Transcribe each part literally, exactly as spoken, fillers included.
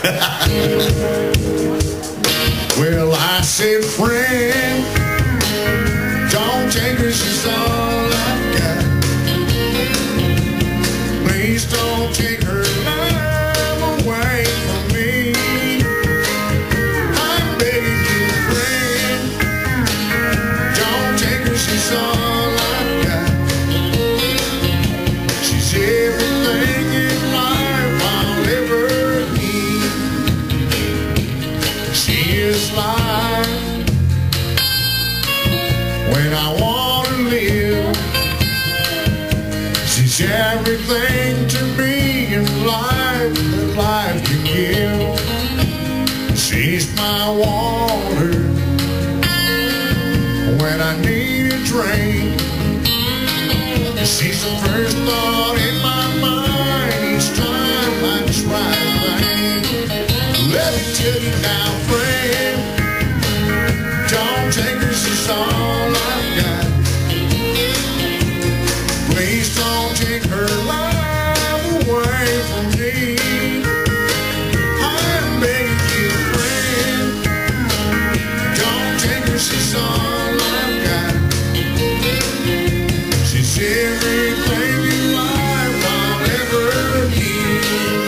Well, I said, friend, don't take her, she's all I've got. Please don't take her love away from me. I'm begging you, friend, don't take her, she's all I've got. She's everything in life I'll ever need. She is life when I want to live. She's everything to me in life that life can give. She's my water when I need a drink. She's the first thought in my mind each time I try to think. Let me tell you now, friend, don't take her, she's all I've got. Please don't take her love away from me. I'm begging you, friend, don't take her, she's all I've got. She's everything in life I'll ever need.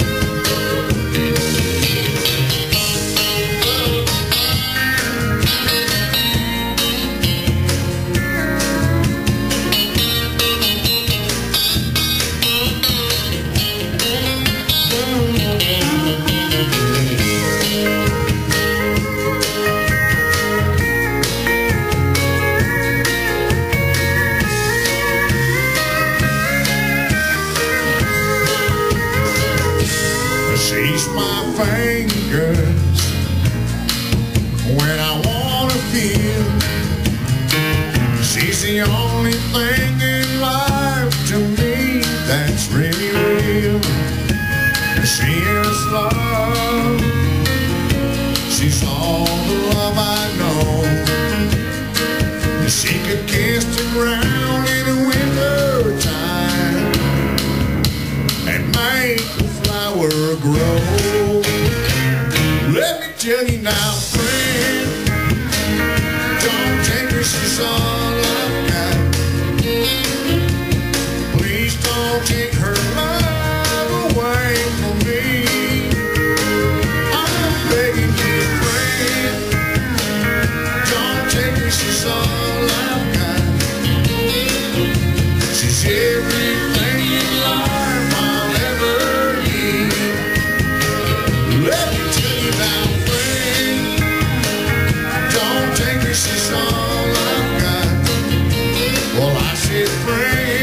She's my fingers when I want to feel. She's the only thing in life to me that's really real. She is love. She's all the love I know. She could kiss the ground in the winter time and make the flower grow. Let me tell you now, friend, don't take her, she's all I've got. Please don't take her love away from me. I'm begging you, friend, don't take her, she's all I've got. She's everything in life I'll ever need. Let me tell you now, friend, don't take her, she's all I've got. Well, I said, friend,